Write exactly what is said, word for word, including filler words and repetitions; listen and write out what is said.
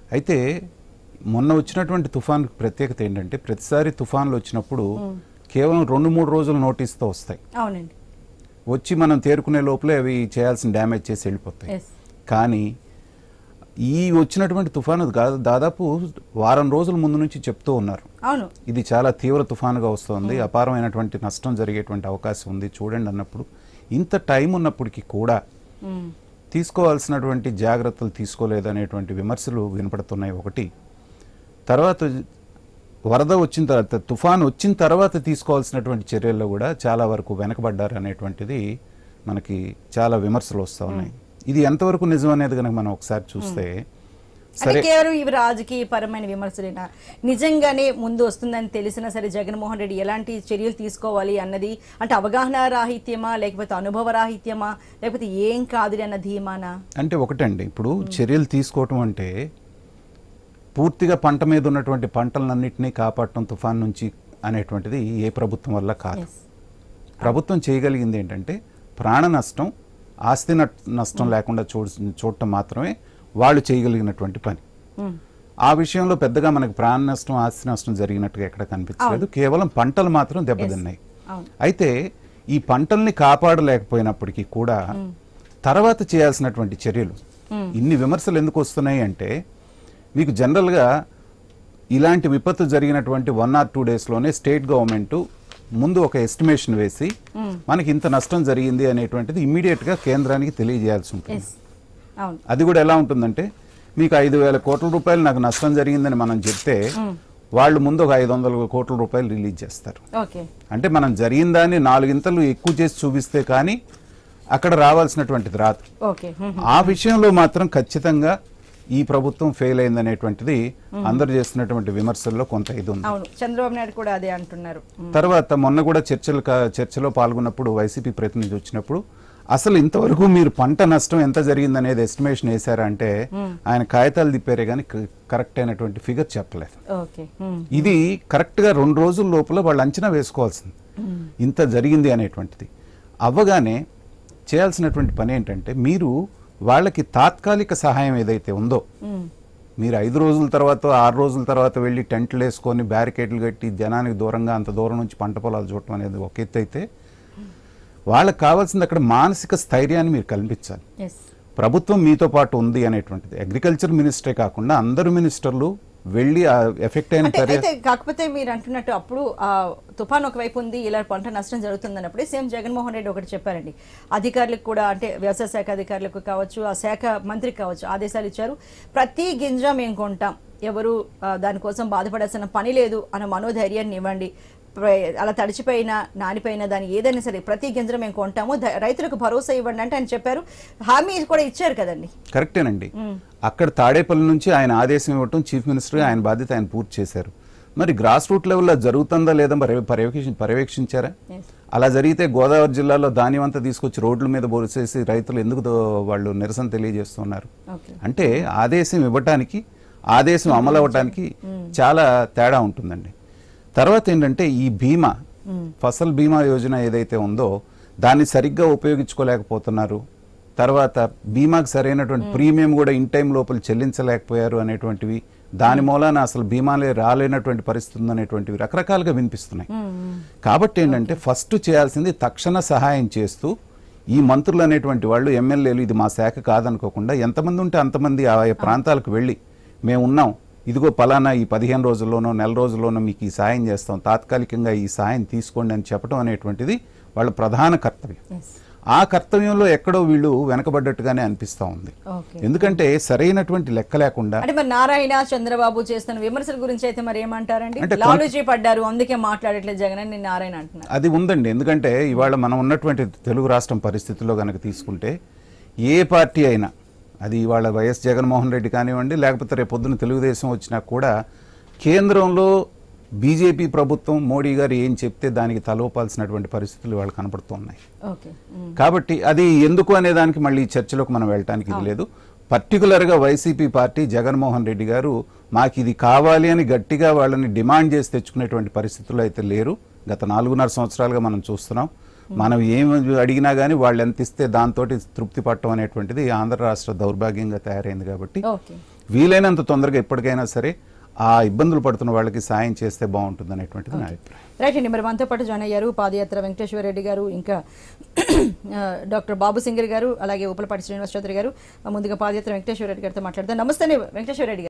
అయితే మొన్న వచ్చినటువంటి తుఫాన్ ప్రత్యేకత ఏంటంటే ప్రతిసారి తుఫాన్లు వచ్చినప్పుడు కేవలం రెండు మూడు రోజుల నోటీస్తో వస్తాయి. అవునండి. వచ్చి మనం తేరుకునే లోపలే అవి చేయాల్సిన డ్యామేజ్ చేసి వెళ్ళిపోతాయి. కానీ ఈ వచ్చినటువంటి తుఫాను దాదాపు వారం రోజుల ముందు నుంచి చెప్తూ ఉన్నారు, ఇది చాలా తీవ్ర తుఫానుగా వస్తుంది, అపారమైనటువంటి నష్టం జరిగేటువంటి అవకాశం ఉంది చూడండి అన్నప్పుడు, ఇంత టైం ఉన్నప్పటికీ కూడా తీసుకోవాల్సినటువంటి జాగ్రత్తలు తీసుకోలేదనేటువంటి విమర్శలు వినపడుతున్నాయి. ఒకటి, తర్వాత వరద వచ్చిన తర్వాత తుఫాను వచ్చిన తర్వాత తీసుకోవాల్సినటువంటి చర్యల్లో కూడా చాలా వరకు వెనకబడ్డారు అనేటువంటిది మనకి చాలా విమర్శలు వస్తూ ఉన్నాయి. ఇది ఎంతవరకు నిజం అనేది కనుక మనం ఒకసారి చూస్తే, సరే కేవలం ఇవి రాజకీయ పరమైన విమర్శలేనా, నిజంగానే ముందు వస్తుందని తెలిసినా సరే జగన్మోహన్ రెడ్డి ఎలాంటి చర్యలు తీసుకోవాలి అన్నది అంటే అవగాహన రాహిత్యమా లేకపోతే అనుభవ రాహిత్యమా లేకపోతే ఏం కాదు అన్న ధీమానా? అంటే ఒకటండి, ఇప్పుడు చర్యలు తీసుకోవటం అంటే పూర్తిగా పంట మీద ఉన్నటువంటి పంటలన్నింటినీ కాపాడటం తుఫాన్ నుంచి అనేటువంటిది ఏ ప్రభుత్వం వల్ల కాదు. ప్రభుత్వం చేయగలిగింది ఏంటంటే ప్రాణ నష్టం, ఆస్తి నష్టం లేకుండా చూ చూడటం మాత్రమే వాళ్ళు చేయగలిగినటువంటి పని. ఆ విషయంలో పెద్దగా మనకు ప్రాణ నష్టం, ఆస్తి నష్టం జరిగినట్టుగా ఎక్కడ కనిపించలేదు. కేవలం పంటలు మాత్రం దెబ్బతిన్నాయి. అయితే ఈ పంటల్ని కాపాడలేకపోయినప్పటికీ కూడా తర్వాత చేయాల్సినటువంటి చర్యలు, ఇన్ని విమర్శలు ఎందుకు వస్తున్నాయి అంటే, మీకు జనరల్గా ఇలాంటి విపత్తు జరిగినటువంటి వన్ ఆర్ టూ డేస్లోనే స్టేట్ గవర్నమెంట్ ముందు ఒక ఎస్టిమేషన్ వేసి మనకి ఇంత నష్టం జరిగింది అనేటువంటిది ఇమ్మీడియట్గా కేంద్రానికి తెలియజేయాల్సి ఉంటుంది. అది కూడా ఎలా ఉంటుందంటే, మీకు ఐదు వేల కోట్ల రూపాయలు నాకు నష్టం జరిగిందని మనం చెప్తే వాళ్ళు ముందు ఒక ఐదు వందల కోట్ల రూపాయలు రిలీజ్ చేస్తారు. అంటే మనం జరిగిన దాన్ని నాలుగింతలు ఎక్కువ చేసి చూపిస్తే కానీ అక్కడ రావాల్సినటువంటిది రాదు. ఆ విషయంలో మాత్రం ఖచ్చితంగా ఈ ప్రభుత్వం ఫెయిల్ అయిందనేటువంటిది అందరు చేస్తున్నటువంటి విమర్శల్లో కొంత ఇది ఉంది. చంద్రబాబు నాయుడు కూడా అదే అంటున్నారు. తర్వాత మొన్న కూడా చర్చలు చర్చలో పాల్గొన్నప్పుడు వైసీపీ ప్రతినిధి వచ్చినప్పుడు అసలు ఇంతవరకు మీరు పంట నష్టం ఎంత జరిగింది అనేది ఎస్టిమేషన్ వేశారా అంటే ఆయన కాగితాలు తిప్పారే కానీ కరెక్ట్ అయినటువంటి ఫిగర్ చెప్పలేదు. ఇది కరెక్ట్ గా రెండు రోజుల లోపల వాళ్ళు అంచనా వేసుకోవాల్సింది ఇంత జరిగింది అనేటువంటిది. అవ్వగానే చేయాల్సినటువంటి పని ఏంటంటే, మీరు వాళ్ళకి తాత్కాలిక సహాయం ఏదైతే ఉందో, మీరు ఐదు రోజుల తర్వాత ఆరు రోజుల తర్వాత వెళ్ళి టెంట్లు వేసుకొని బ్యారికేడ్లు కట్టి జనానికి దూరంగా అంత దూరం నుంచి పంట పొలాలు చూడటం అనేది ఒక ఎత్తు అయితే, వాళ్ళకి కావాల్సింది అక్కడ మానసిక స్థైర్యాన్ని మీరు కల్పించాలి. ప్రభుత్వం మీతో పాటు ఉంది అనేటువంటిది అగ్రికల్చర్ మినిస్టరే కాకుండా అందరు మినిస్టర్లు వెళ్ళి ఆ ఎఫెక్ట్ అయిన. కాకపోతే మీరు అంటున్నట్టు అప్పుడు ఆ తుఫాన్ ఒకవైపు ఉంది, ఇలా పంట నష్టం జరుగుతుంది అన్నప్పుడే సీఎం జగన్మోహన్ రెడ్డి ఒకటి చెప్పారండి, అధికారులకు కూడా అంటే వ్యవసాయ శాఖ అధికారులకు కావచ్చు, ఆ శాఖ మంత్రికి కావచ్చు ఆదేశాలు ఇచ్చారు, ప్రతి గింజ మేము కొంటాం, ఎవరు దానికోసం బాధపడాల్సిన పని లేదు అన్న మనోధైర్యాన్ని ఇవ్వండి, అలా తడిచిపోయినా నానిపోయినా దాన్ని ఏదైనా సరే ప్రతి గింజలు మేము కొంటాము, రైతులకు భరోసా ఇవ్వండి అంటే ఆయన చెప్పారు, హామీ కూడా ఇచ్చారు కదండి. కరెక్టేనండి. అక్కడ తాడేపల్లి నుంచి ఆయన ఆదేశం ఇవ్వటం చీఫ్ మినిస్టర్ ఆయన బాధ్యత ఆయన పూర్తి చేశారు. మరి గ్రాస్ రూట్ లెవెల్లో జరుగుతుందా లేదా పర్యవేక్ష పర్యవేక్షించారా? అలా జరిగితే గోదావరి జిల్లాలో ధాన్యం అంతా తీసుకొచ్చి రోడ్ల మీద బోసేసి రైతులు ఎందుకు వాళ్ళు నిరసన తెలియజేస్తున్నారు అంటే, ఆదేశం ఇవ్వటానికి ఆదేశం అమలు అవ్వటానికి చాలా తేడా ఉంటుందండి. తర్వాత ఏంటంటే, ఈ బీమా ఫసల్ బీమా యోజన ఏదైతే ఉందో దాన్ని సరిగ్గా ఉపయోగించుకోలేకపోతున్నారు, తర్వాత బీమాకు సరైనటువంటి ప్రీమియం కూడా ఇన్ టైం లోపల చెల్లించలేకపోయారు అనేటువంటివి, దాని మూలాన అసలు బీమాలే రాలేనటువంటి పరిస్థితి ఉందనేటువంటివి రకరకాలుగా వినిపిస్తున్నాయి. కాబట్టి ఏంటంటే, ఫస్ట్ చేయాల్సింది తక్షణ సహాయం చేస్తూ ఈ మంత్రులు అనేటువంటి వాళ్ళు, ఎమ్మెల్యేలు ఇది మా శాఖ కాదనుకోకుండా ఎంతమంది ఉంటే అంతమంది ఆయా ప్రాంతాలకు వెళ్ళి మేము ఉన్నాం, ఇదిగో పలానా ఈ పదిహేను రోజుల్లోనో నెల రోజుల్లోనో మీకు ఈ సాయం చేస్తాం, తాత్కాలికంగా ఈ సాయం తీసుకోండి అని చెప్పడం అనేటువంటిది వాళ్ళ ప్రధాన కర్తవ్యం. ఆ కర్తవ్యంలో ఎక్కడో వీళ్ళు వెనకబడ్డట్టుగానే అనిపిస్తా ఉంది. ఎందుకంటే సరైనటువంటి లెక్క లేకుండా నారాయణ చంద్రబాబు చేస్తున్న విమర్శల గురించి అయితే మరి ఏమంటారండి? లాలూచి పడ్డారు అందుకే మాట్లాడట్లేదు జగన్ అని నారాయణ అంటున్నారు. అది ఉందండి. ఎందుకంటే ఇవాళ మనం ఉన్నటువంటి తెలుగు రాష్ట్రం పరిస్థితుల్లో కనుక తీసుకుంటే, ఏ పార్టీ అయినా అది ఇవాళ వైఎస్ జగన్మోహన్ రెడ్డి కానివ్వండి, లేకపోతే రేపు పొద్దున తెలుగుదేశం వచ్చినా కూడా కేంద్రంలో బీజేపీ ప్రభుత్వం మోడీ గారు ఏం చెప్తే దానికి తలోపాల్సినటువంటి పరిస్థితులు వాళ్ళు కనపడుతున్నాయి. కాబట్టి అది ఎందుకు అనే దానికి మళ్ళీ చర్చలోకి మనం వెళ్ళటానికి ఇది లేదు. పర్టికులర్గా వైసీపీ పార్టీ జగన్మోహన్ రెడ్డి గారు మాకు ఇది కావాలి అని గట్టిగా వాళ్ళని డిమాండ్ చేసి తెచ్చుకునేటువంటి పరిస్థితుల్లో అయితే లేరు. గత నాలుగున్నర సంవత్సరాలుగా మనం చూస్తున్నాం. మనం ఏం అడిగినా కానీ వాళ్ళు ఎంత ఇస్తే దాంతో తృప్తి పట్టడం అనేటువంటిది ఆంధ్ర రాష్ట్ర దౌర్భాగ్యంగా తయారైంది. కాబట్టి వీలైనంత తొందరగా ఎప్పటికైనా సరే ఆ ఇబ్బందులు పడుతున్న వాళ్ళకి సాయం చేస్తే బాగుంటుంది అనేటువంటిది నా అభిప్రాయం. రైట్ అండి. మరి మనతో పాటు జాయిన్ అయ్యారు పాదయాత్ర వెంకటేశ్వర రెడ్డి గారు, ఇంకా డాక్టర్ బాబు సింగర్ గారు, అలాగే ఉప్పలపాటి శ్రీనివాస్ చౌదరి గారు. ముందుగా పాదయాత్ర వెంకటేశ్వర రెడ్డి గారితో మాట్లాడదాం. నమస్తే వెంకటేశ్వర రెడ్డి గారు.